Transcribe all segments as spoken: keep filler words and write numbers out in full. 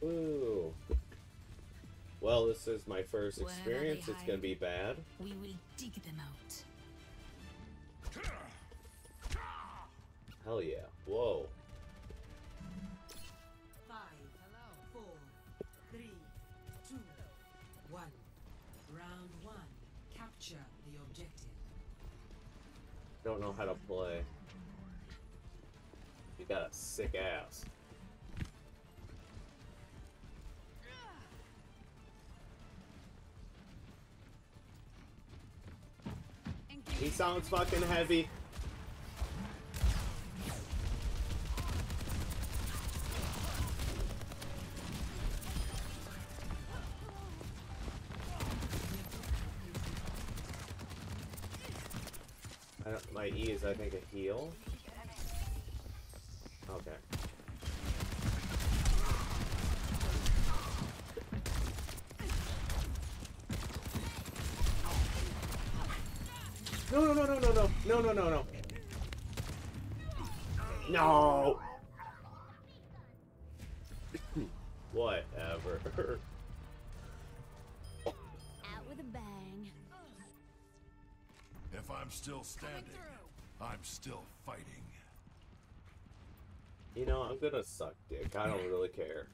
Ooh. Well, this is my first experience. It's gonna be bad. We will dig them out. Hell yeah. Whoa. Five, four, three, two, one. Round one. Capture the objective. Don't know how to play. You got a sick ass. He sounds fucking heavy. I don't, my E is, I think, a heal. Okay. No, no, no, no, no, no, no, no, no, no. No. Whatever. Out with a bang. If I'm still standing, I'm still fighting. You know, I'm gonna suck dick. I don't really care.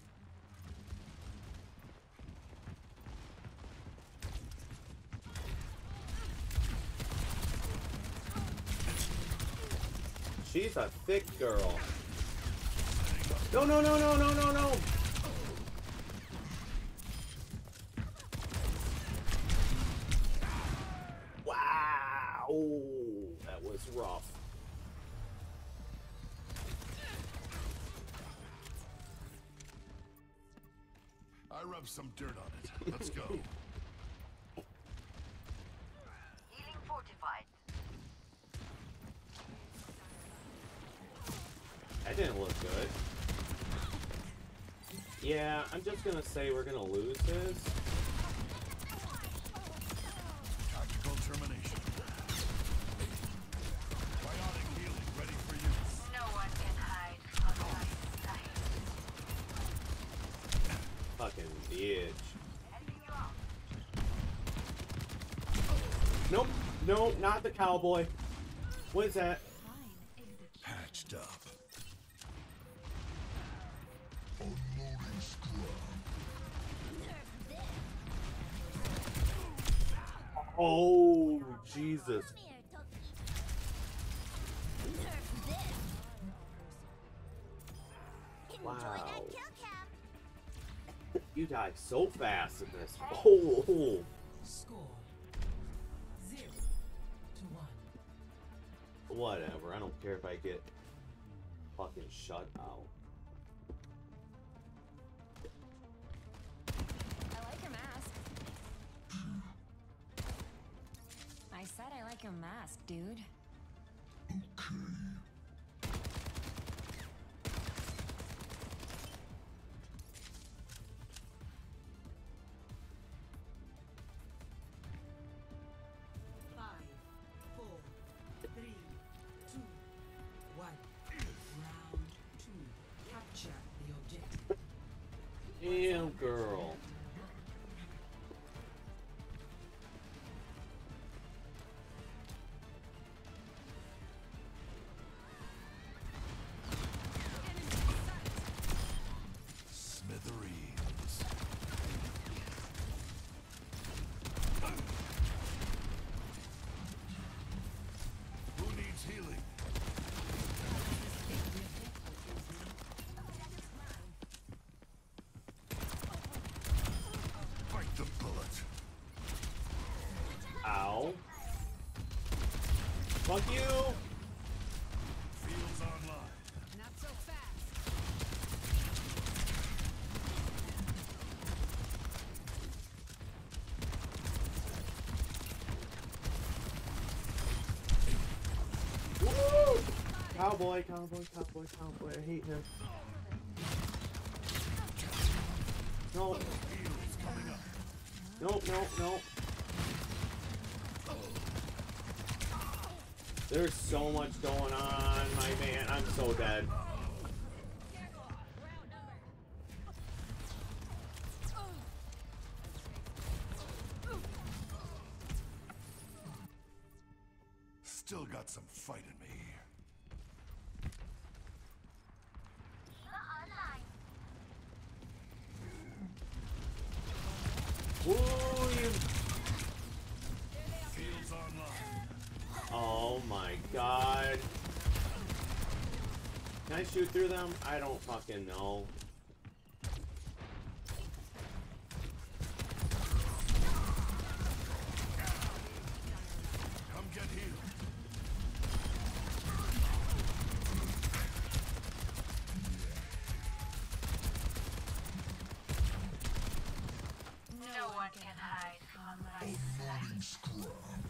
She's a thick girl. No, no, no, no, no, no, no. Wow. That was rough. I rubbed some dirt on it. Let's go. Healing fortified. That didn't look good. Yeah, I'm just gonna say we're gonna lose this. Tactical termination. Biotic healing ready for use. No one can hide from my sight. Fucking bitch. Helping you out. Nope. No, not the cowboy. What is that? Patched up. Oh, Jesus. Wow. You die so fast in this. Oh, oh. Score zero to one. Whatever. I don't care if I get fucking shut out. I like your mask. I said I like your mask, dude. Five, four, three, two, one. Round two. Capture the objective. Damn, girl. Smithereens. Who needs healing? Fight the bullet. Ow. Fuck you. Fields online. Not so fast. Woo! Cowboy, cowboy, cowboy, cowboy. I hate him. No. Heals coming up. No, no, no. There's so much going on, my man. I'm so dead. Still got some fight in me. Ooh, you... Fields online. Oh my god. Can I shoot through them? I don't fucking know. Come get healed. No one can hide from my sight.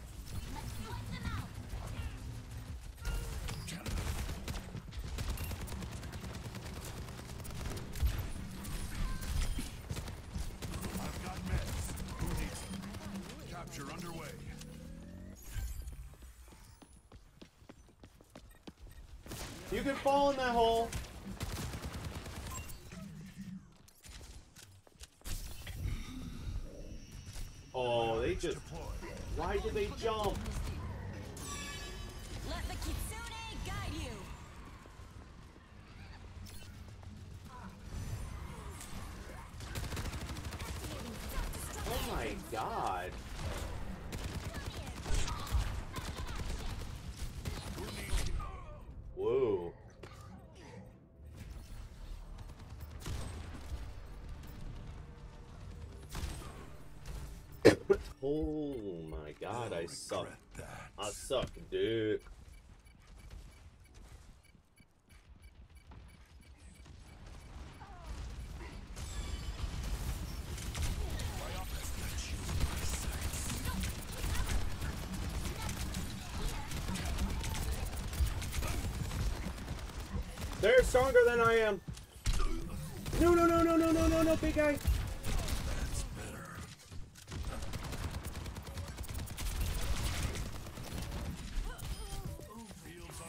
I've got meds. Who needs them? Capture underway. You can fall in that hole. Oh, they just... Deploy. Why did they jump? Let the Kitsune guide you. Oh my god. Whoa. Oh my god, I You'll suck. regret that. I suck, dude. They're stronger than I am. No, no, no, no, no, no, no, no, big guy. That's better. Fields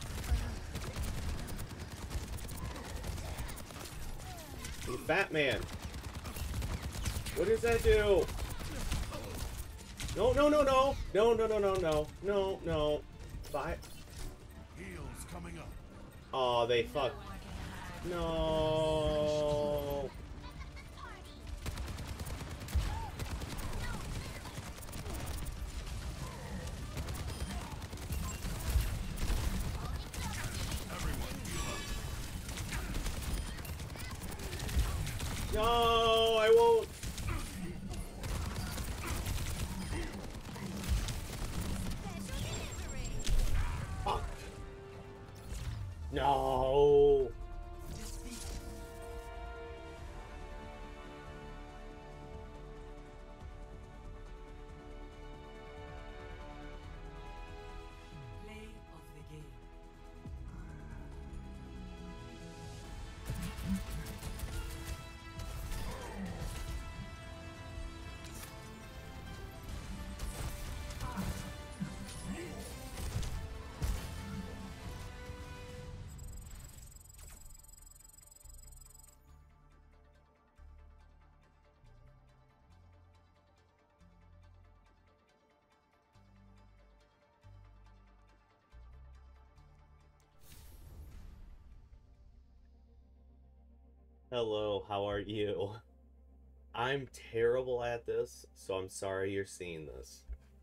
online. Hey, Batman. What does that do? No, no, no, no. No, no, no, no, no. No, no. Five. Heals coming up. Oh, they fuck. No. Everyone heal up. No, I won't. Fuck. No. Play of the game. Hello, how are you? I'm terrible at this, so I'm sorry you're seeing this.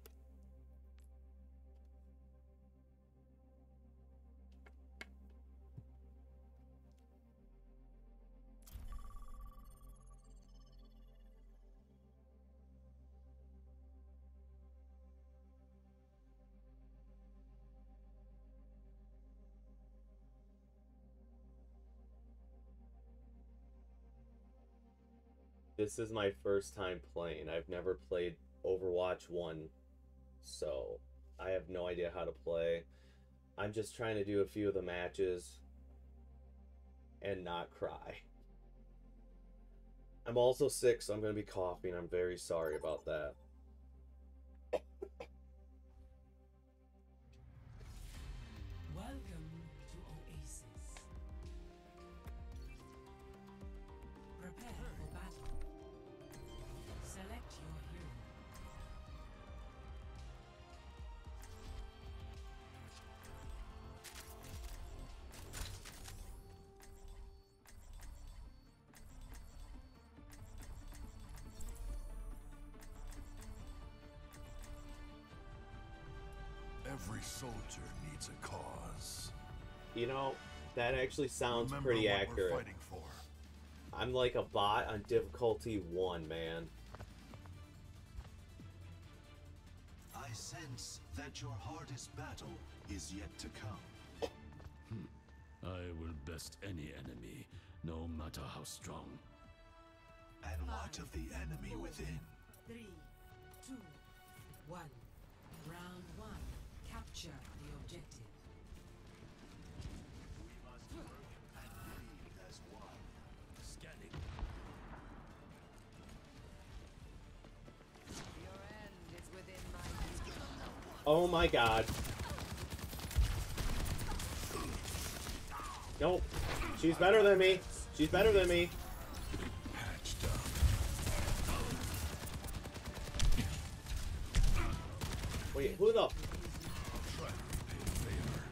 This is my first time playing. I've never played Overwatch one, so I have no idea how to play. I'm just trying to do a few of the matches and not cry. I'm also sick, so I'm going to be coughing. I'm very sorry about that. Welcome to Oasis. Prepare for battle. Select your hero. Every soldier needs a cause. You know, that actually sounds Remember pretty what accurate. We're fighting for. I'm like a bot on difficulty one, man. I sense that your hardest battle is yet to come. I will best any enemy, no matter how strong. And what of the enemy within? Three, two, one. Round one. Capture the objective. We must work and lead as one. Scanning. Your end is within my Oh my god. Nope. She's better than me. She's better than me. Patched up. Wait, who the... Try to repay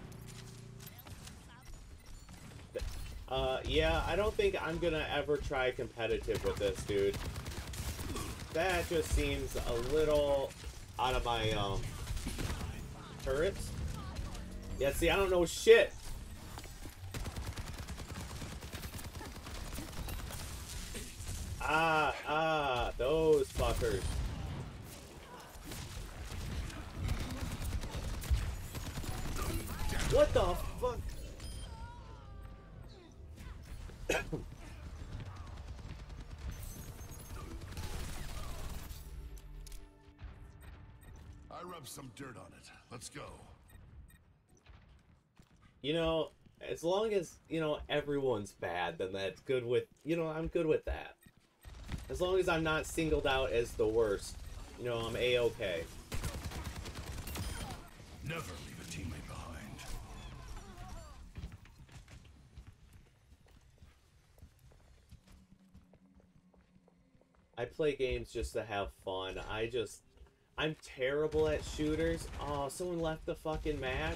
the favor. Uh, yeah, I don't think I'm gonna ever try competitive with this, dude. That just seems a little out of my, um... turrets? Yeah, see, I don't know shit. Ah, ah, those fuckers. What the fuck? I rubbed some dirt on it. Let's go. You know, as long as, you know, everyone's bad, then that's good with, you know, I'm good with that. As long as I'm not singled out as the worst, you know, I'm A-okay. Never leave a teammate behind. I play games just to have fun. I just, I'm terrible at shooters. Oh, someone left the fucking match.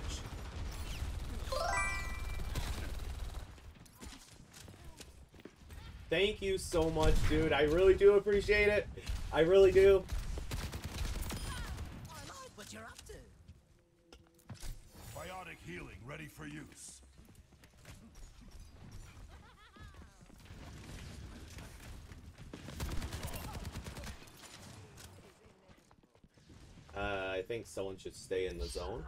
Thank you so much, dude. I really do appreciate it. I really do. I like what you're up to. Biotic healing ready for use. Uh, I think someone should stay in the zone.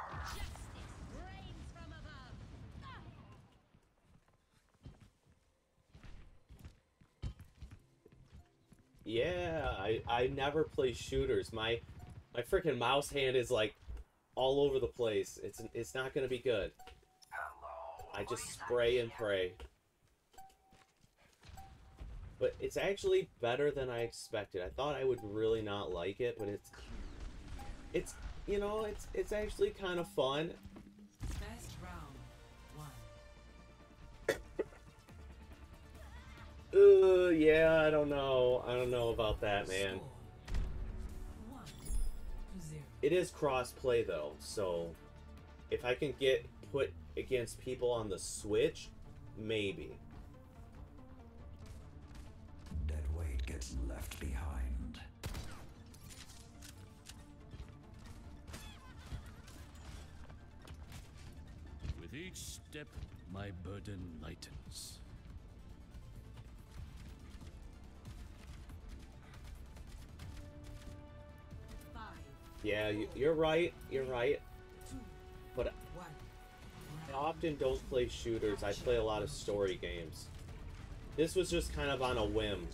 Yeah, I, I never play shooters. My my freaking mouse hand is like all over the place. It's it's not gonna be good. I just spray and pray. But it's actually better than I expected. I thought I would really not like it, but it's it's you know it's it's actually kind of fun. Best round one. Uh, yeah, I don't know. I don't know about that, man. Score. One to zero. It is cross-play, though, so if I can get put against people on the Switch, maybe. Dead weight gets left behind. With each step, my burden lightens. Five, Yeah, you, you're right. You're right. two, But one. I often don't play shooters. I play a lot of story games. This was just kind of on a whim.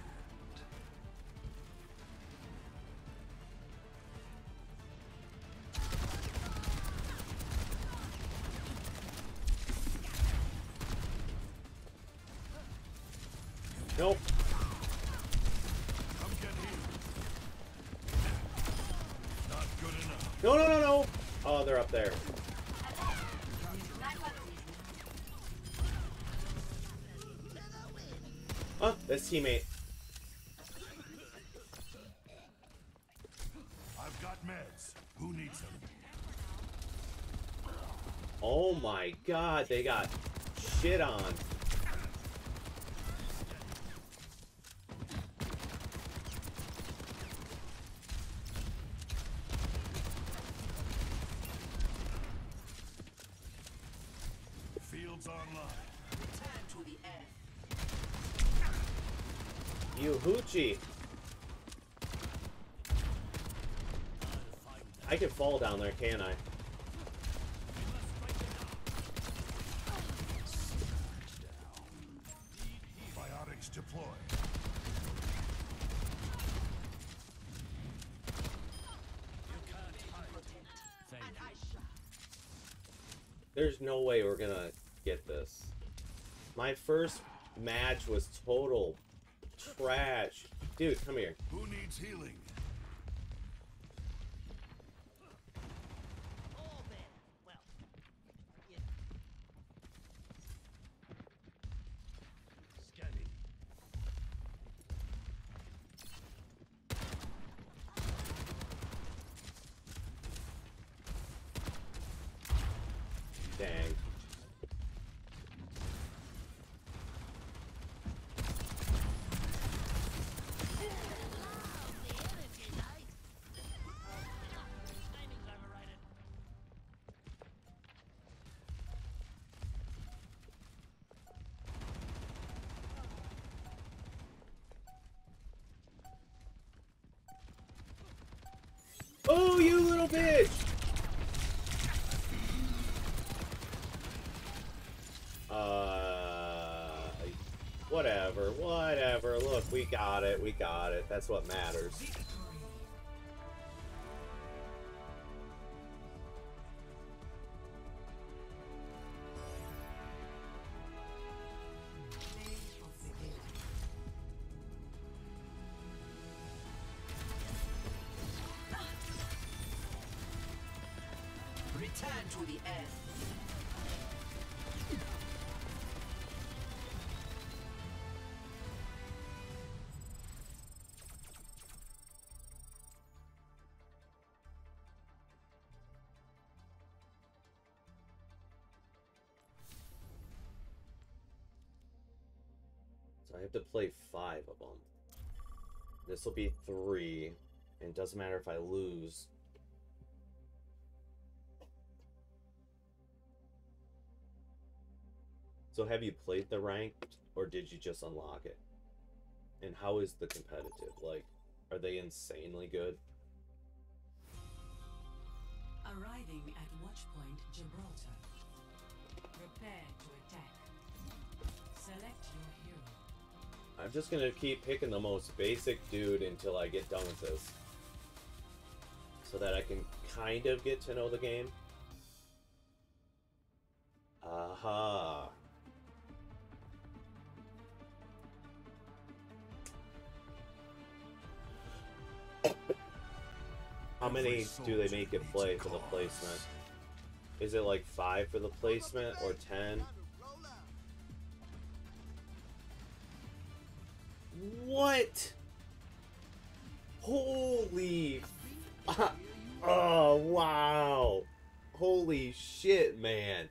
Nope. Come get healed. Not good enough. No, no, no, no. Oh, they're up there. Huh, this teammate. I've got meds. Who needs them? Oh my god, they got shit on. You hoochie. I can fall down there, can't I? Biotics deployed. There's no way we're gonna get this. My first match was total trash. Dude, come here. Who needs healing? Scanning. Dang. Oh, you little bitch! Uh, whatever, whatever. Look, we got it, we got it. That's what matters. Return to the end. So I have to play five of them. This will be three, and it doesn't matter if I lose. So have you played the ranked, or did you just unlock it? And how is the competitive? Like, are they insanely good? Arriving at Watchpoint Gibraltar. Prepare to attack. Select your hero. I'm just gonna keep picking the most basic dude until I get done with this. So that I can kind of get to know the game. Aha. How many do they make it play for the placement? Is it like five for the placement or ten? What? Holy... Oh, wow. Holy shit, man.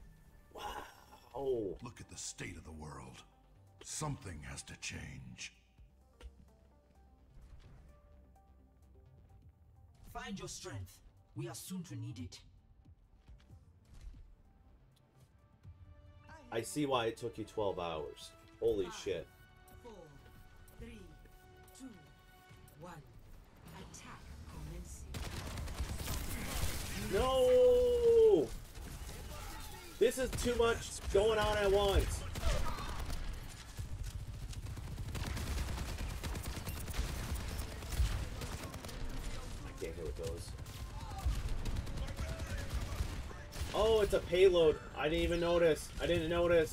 Wow. Look at the state of the world. Something has to change. Find your strength. We are soon to need it. I see why it took you twelve hours. Holy Five, shit. Four, three, two, one. Attack commencing. No! This is too much going on at once. I can't hear what goes. Oh, it's a payload. I didn't even notice. I didn't notice.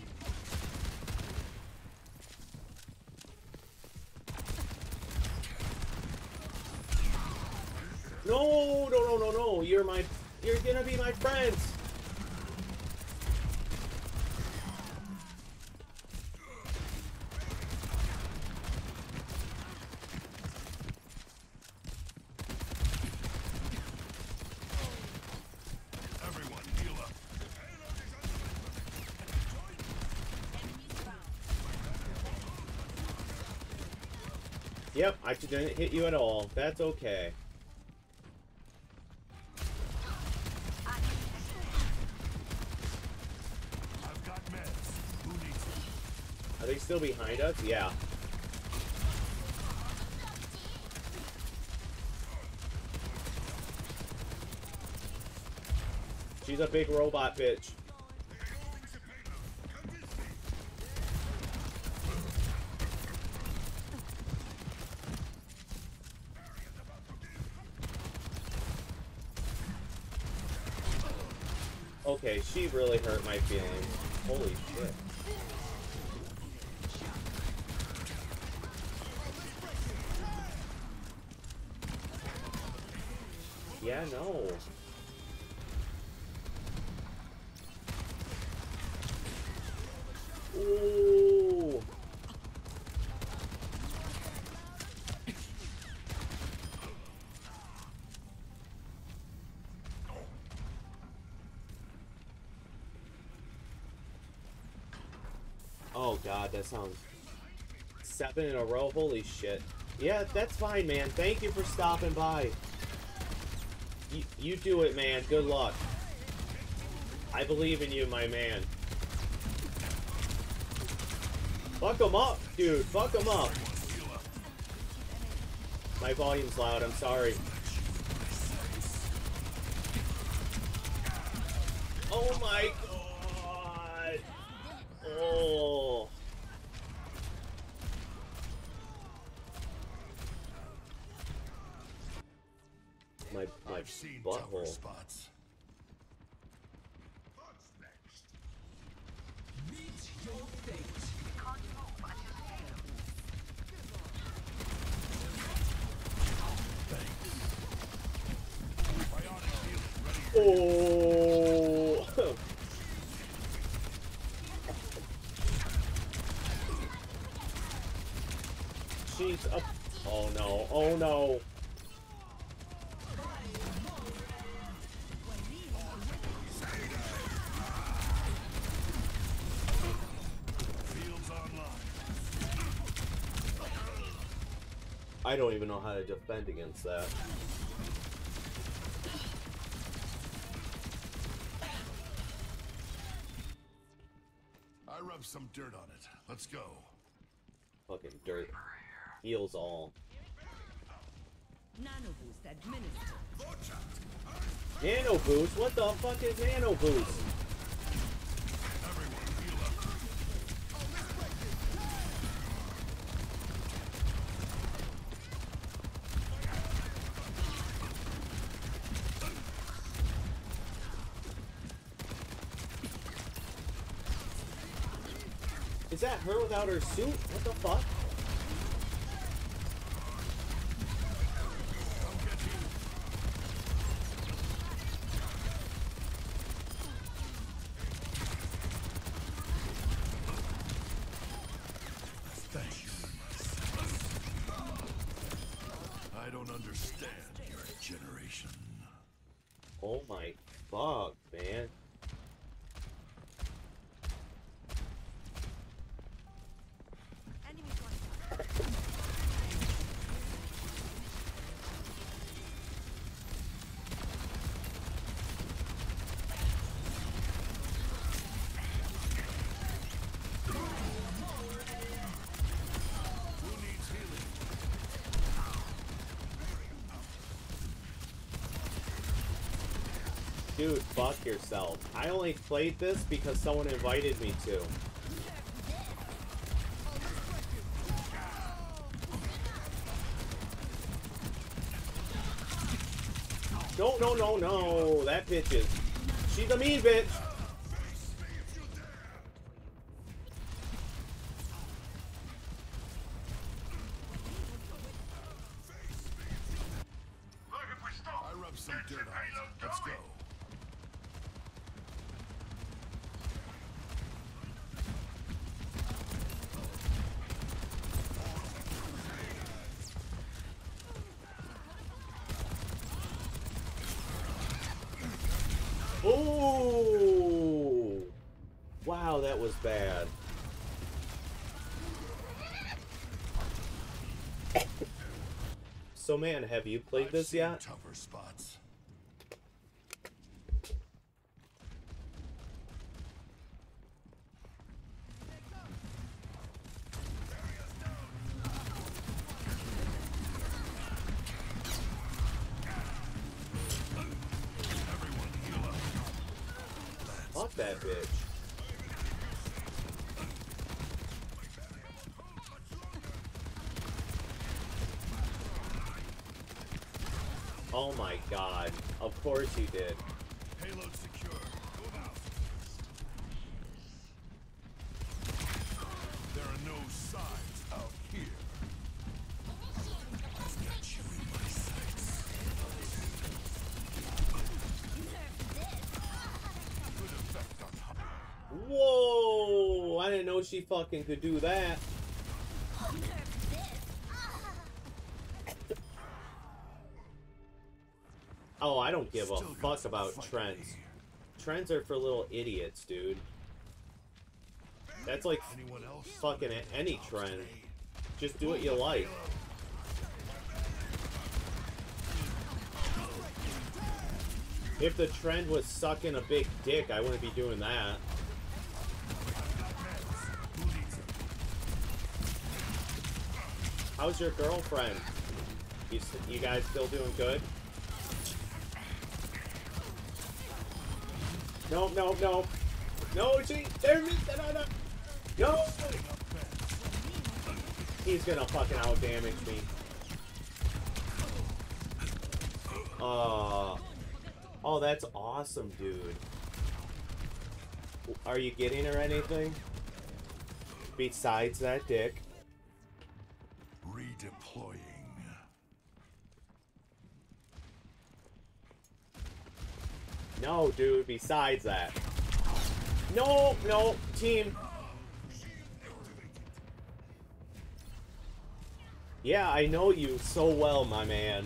No, no, no, no, no. You're my, you're gonna be my friends. Everyone, heal up. Yep, I didn't hit you at all. That's okay. I've got meds. Who needs them? Are they still behind us? Yeah. She's a big robot bitch. Okay, she really hurt my feelings. Holy shit. Yeah, no. Ooh. Oh god, that sounds... Seven in a row? Holy shit. Yeah, that's fine, man. Thank you for stopping by. You, you do it, man. Good luck. I believe in you, my man. Fuck him up, dude. Fuck him up. My volume's loud. I'm sorry. Oh my god. Oh. My my I've seen butthole. tougher spots. Oh. She's up. Oh no. Oh no. I don't even know how to defend against that. I rubbed some dirt on it. Let's go. Fucking dirt. Heals all. Nano boost administered. Nano boost? What the fuck is nano boost? Is that her without her suit? What the fuck? Thank you. I don't understand your generation. Oh my fuck, man. Dude, fuck yourself. I only played this because someone invited me to. No, no, no, no. That bitch is... She's a mean bitch. I rubbed some dirt on it. Let's go. Ooh! Wow, that was bad. So, man, have you played I've this seen yet? Tougher spots. that bitch. Oh my god. Of course you did. Payload secure. Move out. There are no signs out here. I've got you in my sights. Good effect on. Whoa! I didn't know she fucking could do that. Oh, I don't give a fuck about trends. Trends are for little idiots, dude. That's like fucking any trend. Just do what you like. If the trend was sucking a big dick, I wouldn't be doing that. How's your girlfriend? You, you guys still doing good? No, no, no. No, she, there's me. No, no, no. He's gonna fucking out damage me. Uh, oh, that's awesome, dude. Are you getting her anything? Besides that dick. Redeploying. No, dude, besides that. No, no, team. Yeah, I know you so well, my man.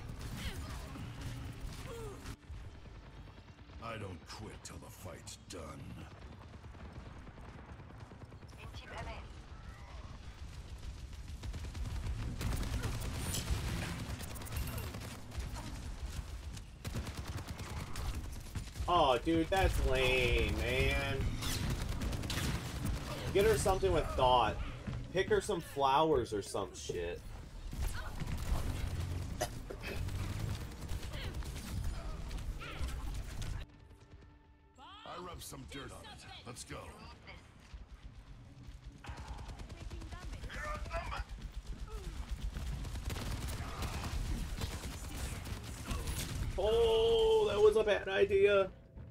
I don't quit till the fight's done. Oh, dude, that's lame, man. Get her something with thought. Pick her some flowers or some shit. I rubbed some dirt on it. Let's go. Oh, that was a bad idea.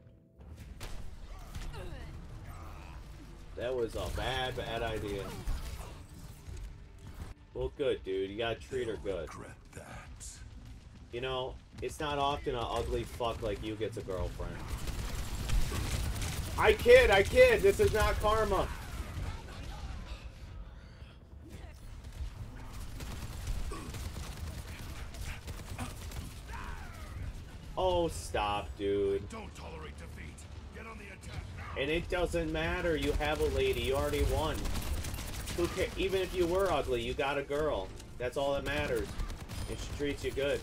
That was a bad, bad idea. Well, good, dude. You gotta treat her good. You know, it's not often an ugly fuck like you gets a girlfriend. I kid, I kid. This is not karma. Oh, stop, dude. Don't tolerate defeat. Get on the attack now. And it doesn't matter. You have a lady. You already won. Who cares? Even if you were ugly, you got a girl. That's all that matters. And she treats you good.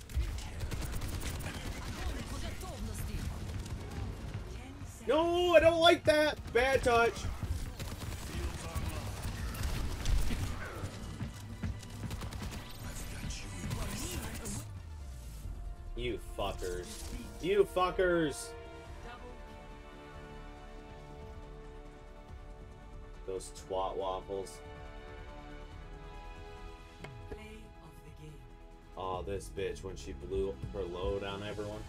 No, I don't like that. Bad touch. You fuckers. You fuckers. Those twat waffles. Oh, this bitch when she blew her load on everyone.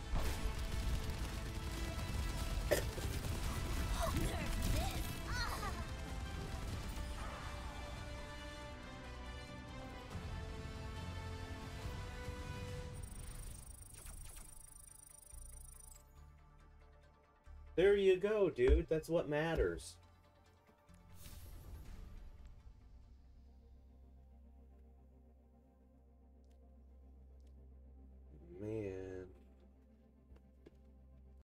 There you go, dude. That's what matters.